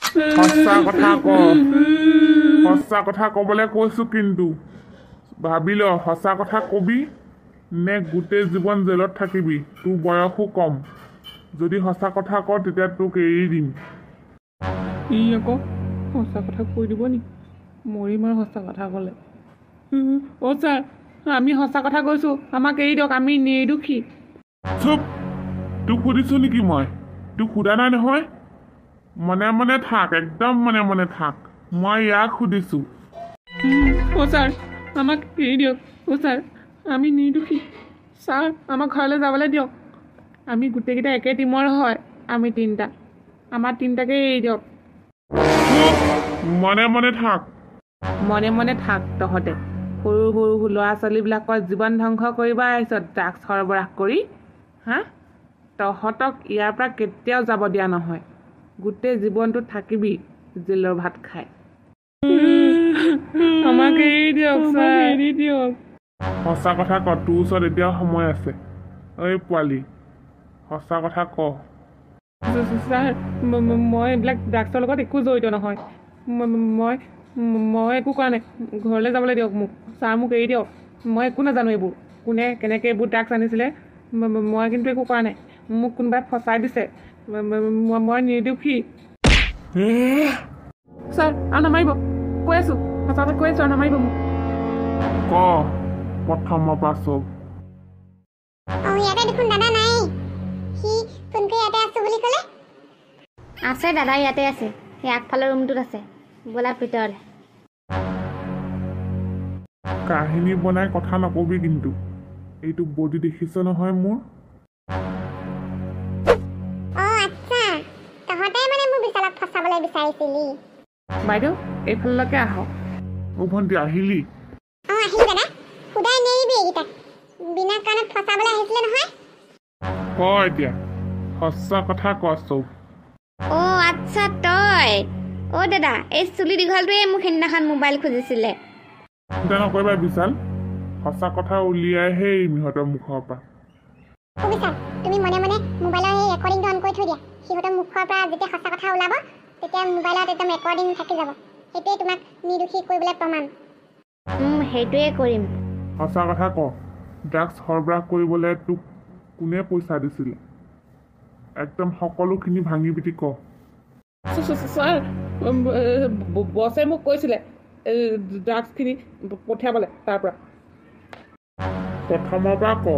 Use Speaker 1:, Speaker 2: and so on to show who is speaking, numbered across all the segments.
Speaker 1: সঁচা কথা ক'বলৈ কৈছোঁ কিন্তু ভাবি ল সঁচা কথা কবি নে গোটেই জীৱন জেলত থাকিবি তোৰ বয়সো কম যদি সঁচা কথা ক তেতিয়া তোক এৰি দিম
Speaker 2: ই আকৌ সঁচা কথা কৈ দিব নি মৰিম আৰু সঁচা কথা ক'লে অ' ছাৰ আমি সঁচা কথা কৈছোঁ আমাক এৰি দিয়ক আমি নিৰ্দোষী
Speaker 1: চুপ তোক সুধিছোঁ নেকি মই তোক সোধা নাই নহয় মনে থাক একদম মনে থাক মই ইয়াক সুধিছোঁ
Speaker 2: অ' ছাৰ আমাক এৰি দিয়ক অ' ছাৰ আমি নিৰ্দোষী ছাৰ আমাক ঘৰলৈ যাবলৈ দিয়ক আমি গোটেইকেইটা একে টিমৰ হয় আমি তিনিটা আমাৰ তিনিটাকে এৰি দিয়ক
Speaker 1: মনে থাক
Speaker 2: মনে থাক তহঁতে সৰু সৰু ল'ৰা ছোৱালীবিলাকৰ জীৱন ধ্বংস কৰিব আহিছ ড্ৰাগছ সৰবৰাহ কৰি হা তহঁতক ইয়াৰ পৰা কেতিয়াও যাব দিয়া নহয় গোটেই জীৱনটো থাকিবি জেলৰ ভাত খাই আমাক এৰি দিয়ক ছাৰ এৰি দিয়ক
Speaker 1: সঁচা কথা ক তোৰ ওচৰত এতিয়াও সময় আছে ঐ পোৱালি সঁচা কথা ক
Speaker 2: ছাৰ মই এইবিলাক ড্ৰাগছৰ লগত একো জড়িত নহয় মই একো কৰা নাই ঘৰলৈ যাবলৈ দিয়ক মোক ছাৰ মোক এৰি দিয়ক মই একো নাজানো এইবোৰ কোনে কেনেকৈ এইবোৰ ড্ৰাগছ আনিছিলে মই কিন্তু একো কৰা নাই মোক কোনোবাই ফচাই দিছে মই নিৰ্দোষী ছাৰ আৰু নামাৰিব কৈ আছোঁ সঁচা কথা কৈ আছোঁ আৰু নামাৰিব মোক
Speaker 1: ক প্ৰথমৰ পৰা চব
Speaker 3: ইয়াতে দেখোন দাদা নাই সি ফোন কৰি ইয়াতে আছো বুলি ক'লে আছে দাদা ইয়াতে আছে সেই আগফালৰ ৰুমটোত আছে ব'লা ভিতৰলৈ
Speaker 1: কাহিনী বনাই কথা নকবি কিন্তু এইটো বডি দেখিছ নহয় মোৰ
Speaker 3: আচ্ছা তহঁতে মানে মোৰ বিশালক ফচাবলৈ বিচাৰিছিলি
Speaker 2: বাইদেউ এইফাললৈকে আহক
Speaker 1: ভণ্টি আহিলি
Speaker 3: আহিলো দাদা সুদাই নেৰিবি এইকেইটাক বিনা কাৰণত ফচাবলৈ আহিছিলে নহয়
Speaker 1: ক এতিয়া সঁচা কথা ক চব
Speaker 3: আচ্ছা তই দাদা এই চুলি দীঘলটোৱে মোক সেইদিনাখন মোবাইল খুজিছিলে
Speaker 1: চিন্তা নকৰিবা বিশাল সঁচা কথা উলিয়াইহে সিহঁতৰ মুখৰ পৰা
Speaker 3: বিশাল তুমি মনে মোবাইলৰ সেই ৰেকৰ্ডিংটো অন কৰি থৈ দিয়া সিহঁতৰ মুখৰ পৰা যেতিয়া সঁচা কথা ওলাব তেতিয়া মোবাইলত একদম ৰেকৰ্ডিং থাকি যাব সেইটোৱে তোমাক নিৰ্দোষী কৰিবলৈ প্ৰমাণ সেইটোৱে কৰিম
Speaker 1: সঁচা কথা ক ড্ৰাগছ সৰবৰাহ কৰিবলৈ তোক কোনে পইচা দিছিলে একদম সকলোখিনি ভাঙি পিটি ক
Speaker 2: ছাৰ বছে মোক কৈছিলে ড্ৰাগছখিনি পঠিয়াবলৈ তাৰ পৰা
Speaker 1: প্ৰথমৰ পৰা ক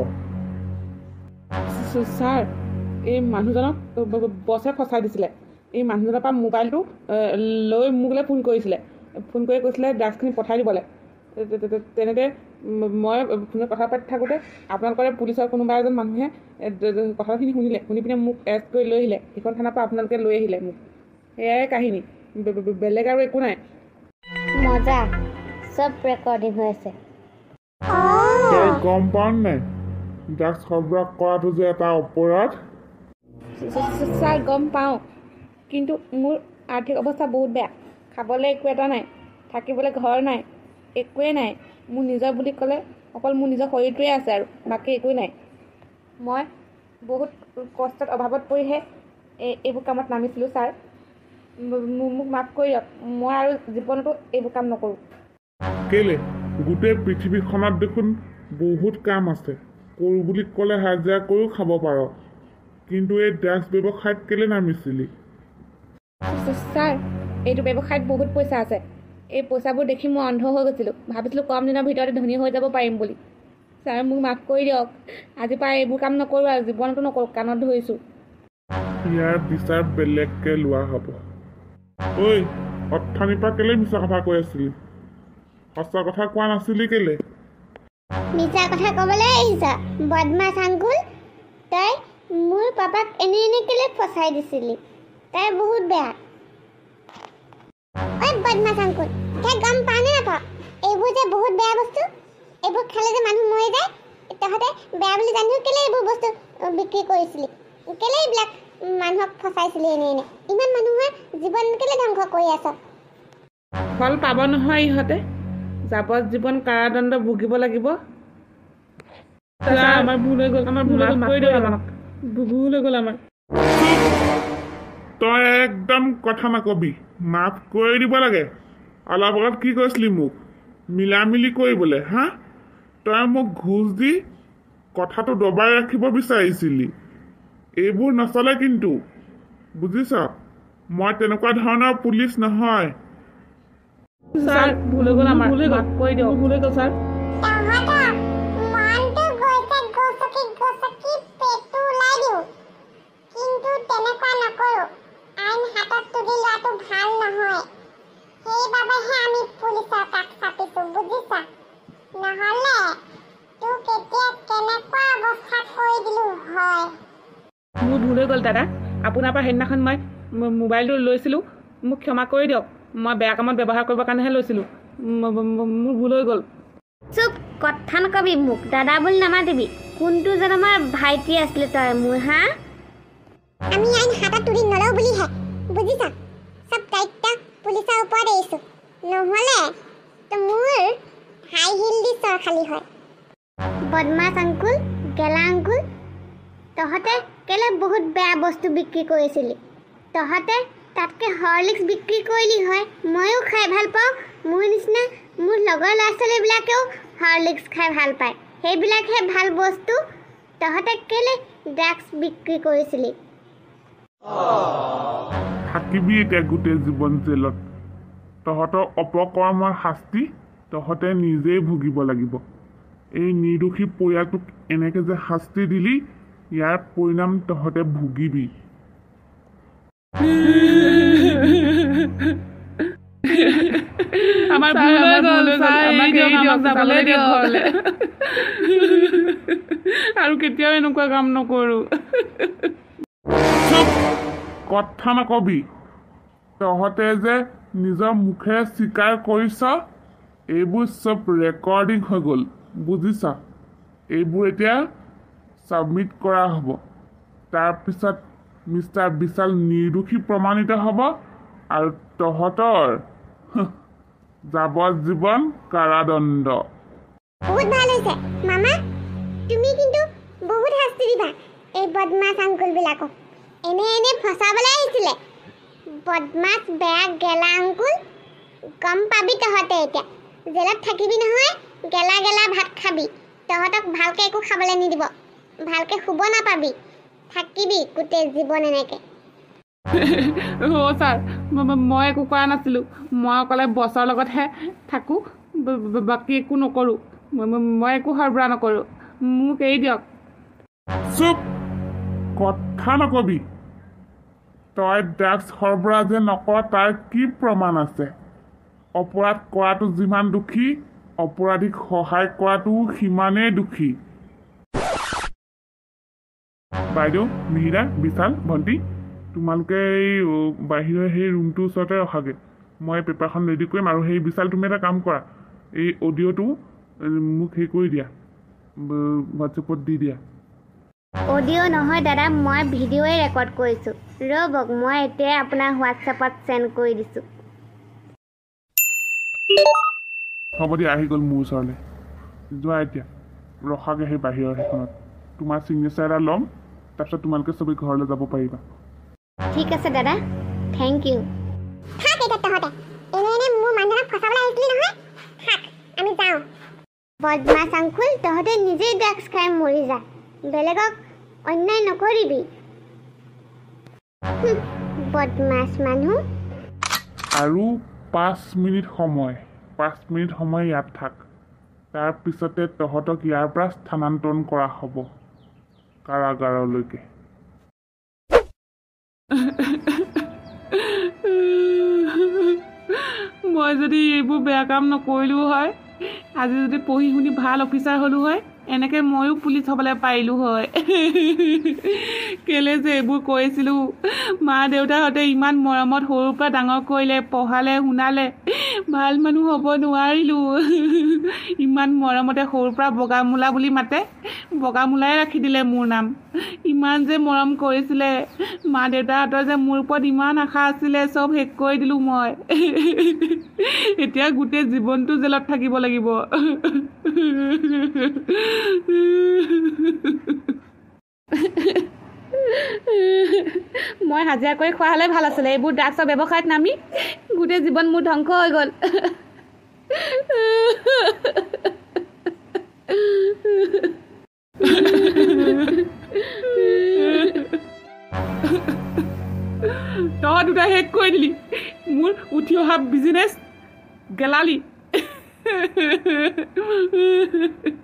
Speaker 2: ছাৰ এই মানুহজনক বছে ফচাই দিছিলে এই মানুহজনৰ পৰা মোবাইলটো লৈ মোলৈ ফোন কৰিছিলে ফোন কৰি কৈছিলে ড্ৰাগছখিনি পঠাই দিবলৈ তেনেতে মই ফোনত কথা পাতি থাকোঁতে আপোনালোকৰে পুলিচৰ কোনোবা এজন মানুহে কথাখিনি শুনি পিনে মোক এৰেষ্ট কৰি লৈ আহিলে সেইখন থানাৰ পৰা আপোনালোকে লৈ আহিলে মোক এয়াই কাহিনী বেলেগ আৰু একো নাই
Speaker 3: মজা চব ৰেকৰ্ডিং হৈ আছে
Speaker 1: তই গম পাৱ নাই ড্ৰাগছ সৰবৰাহ কৰাটো যে এটা অপৰাধ
Speaker 2: ছাৰ গম পাওঁ কিন্তু মোৰ আৰ্থিক অৱস্থা বহুত বেয়া খাবলৈ একো এটা নাই থাকিবলৈ ঘৰ নাই একোৱেই নাই মোৰ নিজৰ বুলি ক'লে অকল মোৰ নিজৰ শৰীৰটোৱে আছে আৰু বাকী একোৱেই নাই মই বহুত কষ্টত অভাৱত পৰিহে এইবোৰ কামত নামিছিলোঁ ছাৰ মোক মাফ কৰি দিয়ক মই আৰু জীৱনতো এইবোৰ কাম নকৰোঁ
Speaker 1: কেলে গোটেই পৃথিৱীখনত দেখোন বহুত কাম আছে কৰোঁ বুলি ক'লে হাজিৰা কৰিও খাব পাৰ কিন্তু এই ড্ৰাগছ ব্যৱসায়ত কেলে নামিছিলি
Speaker 2: ছাৰ এইটো ব্যৱসায়ত বহুত পইচা আছে এই পইচাবোৰ দেখি মই অন্ধ হৈ গৈছিলোঁ ভাবিছিলোঁ কম দিনৰ ভিতৰতে ধনী হৈ যাব পাৰিম বুলি ছাৰ মোক মাফ কৰি দিয়ক আজিৰ পৰা এইবোৰ কাম নকৰোঁ আৰু জীৱনতো নকৰোঁ কাণত ধৰিছোঁ
Speaker 1: ইয়াৰ বিচাৰ বেলেগকৈ লোৱা হ'ব ঐ অথনিৰ পৰা কেলে মিছা কথা কৈ আছিলি সঁচা কথা কোৱা নাছিলি কেলে
Speaker 3: মিছা কথা ক'বলৈ আহিছা বদমাছ আংকুল তই মোৰ পাপাক এনে কেলে ফচাই দিছিলি তাই বহুত বেয়া বদমাছ আংকুল তই গম পাৱ নে নাপাৱ এইবোৰ যে বহুত বেয়া বস্তু এইবোৰ খালে যে মানুহ মৰি যায় তহঁতে বেয়া বুলি জানিও কেলে এইবোৰ বস্তু বিক্ৰী কৰিছিলি কেলে এইবিলাক মানুহক ফচাইছিলি এনে ইমান মানুহৰ জীৱন কেলে ধ্বংস কৰি আছ
Speaker 2: ফল পাব নহয় ইহঁতে যাৱজ্জীৱন কাৰাদণ্ড ভুগিব লাগিব আমাৰ ভুল হৈ গ'ল আমাৰ ভুল হৈ গ'ল আমাৰ
Speaker 1: তই একদম কথা নকবি মাফ কৰি দিব লাগে অলপ আগত কি কৈছিলি মোক মিলামিলি কৰিবলৈ হা তই মোক ঘোচ দি কথাটো দবাই ৰাখিব বিচাৰিছিলি এইবোৰ নচলে কিন্তু বুজিছ মই তেনেকুৱা ধৰণৰ পুলিচ নহয়
Speaker 2: স্যাৰ ভুল হৈ গ'ল আমাৰ মাফ কৰি দিয়ক ভুল হৈ গ'ল স্যাৰ মোৰ ভুল হৈ গ'ল দাদা আপোনাৰ পৰা সেইদিনাখন মই মোবাইলটো লৈছিলোঁ মোক ক্ষমা কৰি দিয়ক মই বেয়া কামত ব্যৱহাৰ কৰিবৰ কাৰণেহে লৈছিলোঁ মোৰ ভুল হৈ গ'ল
Speaker 3: চুপ কথা নকবি মোক দাদা বুলি নামাতিবি কোনটো যেন আমাৰ ভাইটি আছিলে তই মোৰ হা আমি আইন হাতত তুলি নলওঁ বুলিহে বুজিছা চব দায়িত্ব পুলিচৰ ওপৰত এৰিছোঁ নহ'লে তো মোৰ হাই হিল দি চৰ খালী হয় বদমাছ আংকুল গেলা আংকুল তহঁতে কেলে বহুত বেয়া বস্তু বিক্ৰী কৰিছিলি তহঁতে তাতকৈ হৰলিক্স বিক্ৰী কৰিলি হয় ময়ো খাই ভাল পাওঁ মোৰ নিচিনা মোৰ লগৰ ল'ৰা ছোৱালীবিলাকেও হৰলিক্স খাই ভাল পায় সেইবিলাকহে ভাল বস্তু তহঁতে কেলে ড্ৰাগছ বিক্ৰী কৰিছিলি
Speaker 1: থাকিবি এতিয়া গোটেই জীৱন জেলত তহঁতৰ অপকৰ্মৰ শাস্তি তহঁতে নিজেই ভুগিব লাগিব এই নিৰ্দোষী পৰিয়ালটোক এনেকৈ যে শাস্তি দিলি ইয়াৰ পৰিণাম তহঁতে ভুগিবি
Speaker 2: আমাৰ ভুল হৈ গ'ল আমাক যাবলৈ দিয়ক ঘৰলৈ আৰু কেতিয়াও এনেকুৱা কাম নকৰোঁ
Speaker 1: কথা নকবি তহঁতে যে নিজৰ মুখেৰে স্বীকাৰ কৰিছ এইবোৰ চব ৰেকৰ্ডিং হৈ গ'ল বুজিছ এইবোৰ এতিয়া ছাবমিট কৰা হ'ব তাৰপিছত মিষ্টাৰ বিশাল নিৰ্দোষী প্ৰমাণিত হ'ব আৰু তহঁতৰ যাৱজ্জীৱন কাৰাদণ্ড
Speaker 3: বহুত ভাল হৈছে মামা তুমি কিন্তু বহুত শাস্তি দিবা এই বদমাছ আংকুলবিলাকক এনে ফচাবলৈ আহিছিলে বদমাছ বেয়া গেলা আংকুল গম পাবি তহঁতে এতিয়া জেলত থাকিবি নহয় গেলা গেলা ভাত খাবি তহঁতক ভালকৈ একো খাবলৈ নিদিব ভালকৈ শুব নাপাবি থাকিবি গোটেই জীৱন এনেকৈ
Speaker 2: ছাৰ মই একো কৰা নাছিলোঁ মই অকলে বছৰ লগতহে থাকোঁ বাকী একো নকৰোঁ মই একো সৰবৰাহ নকৰোঁ মোক এৰি দিয়ক
Speaker 1: চুপ কথা নকবি তই ড্ৰাগছ সৰবৰাহ যে নকৰ তাৰ কি প্ৰমাণ আছে অপৰাধ কৰাটো যিমান দুখী অপৰাধীক সহায় কৰাটো সিমানেই দুখী বাইদেউ মিহিৰা বিশাল ভণ্টি তোমালোকে এই বাহিৰৰ সেই ৰুমটোৰ ওচৰতে ৰখাগৈ মই পেপাৰখন ৰেডি কৰিম আৰু সেই বিশাল তুমি এটা কাম কৰা এই অডিঅ'টো মোক হেৰি কৰি দিয়া হোৱাটছএপত দি দিয়া
Speaker 3: অডিঅ' নহয় দাদা মই ভিডিঅ'ই ৰেকৰ্ড কৰিছোঁ ৰ'বক মই এতিয়াই আপোনাৰ হোৱাটছএপত চেণ্ড কৰি দিছোঁ
Speaker 1: হ'ব দিয়া আহি গ'ল মোৰ ওচৰলৈ যোৱা এতিয়া ৰখাগৈ সেই বাহিৰৰ সেইখনত তোমাৰ ছিগনেচাৰ এটা ল'ম তাৰপিছত তোমালোকে চবেই ঘৰলৈ যাব পাৰিবা
Speaker 3: ঠিক আছে দাদা থেংক ইউ থাক এতিয়া তহঁতে এনে মোৰ মানুহজনক ফচাবলৈ আহিছিলি নহয় থাক আমি যাওঁ বদমাছ আংকুল তহঁতে নিজেই ড্ৰাগছ খাই মৰি যা বেলেগক অন্যায় নকৰিবি বদমাছ মানুহ
Speaker 1: আৰু 5 মিনিট সময় ইয়াত থাক তাৰপিছতে তহঁতক ইয়াৰ পৰা স্থানান্তৰণ কৰা হ'ব কাৰাগাৰলৈকে
Speaker 2: মই যদি এইবোৰ বেয়া কাম নকৰিলোঁ হয় আজি যদি পঢ়ি শুনি ভাল অফিচাৰ হ'লোঁ হয় এনেকৈ ময়ো পুলিচ হ'বলৈ পাৰিলোঁ হয় কেলৈ যে এইবোৰ কৰিছিলোঁ মা দেউতাহঁতে ইমান মৰমত সৰুৰ পৰা ডাঙৰ কৰিলে পঢ়ালে শুনালে ভাল মানুহ হ'ব নোৱাৰিলোঁ ইমান মৰমতে সৰুৰ পৰা বগামূলা বুলি মাতে বগামূলাই ৰাখি দিলে মোৰ নাম ইমান যে মৰম কৰিছিলে মা দেউতাহঁতৰ যে মোৰ ওপৰত ইমান আশা আছিলে চব শেষ কৰি দিলোঁ মই এতিয়া গোটেই জীৱনটো জেলত থাকিব লাগিব মই হাজিৰা কৰি খোৱা হ'লে ভাল আছিলে এইবোৰ ড্ৰাগছৰ ব্যৱসায়ত নামি গোটেই জীৱন মোৰ ধ্বংস হৈ গ'ল তই দুটা শেষ কৰি দিলি মোৰ উঠি অহা বিজনেছ গেলালি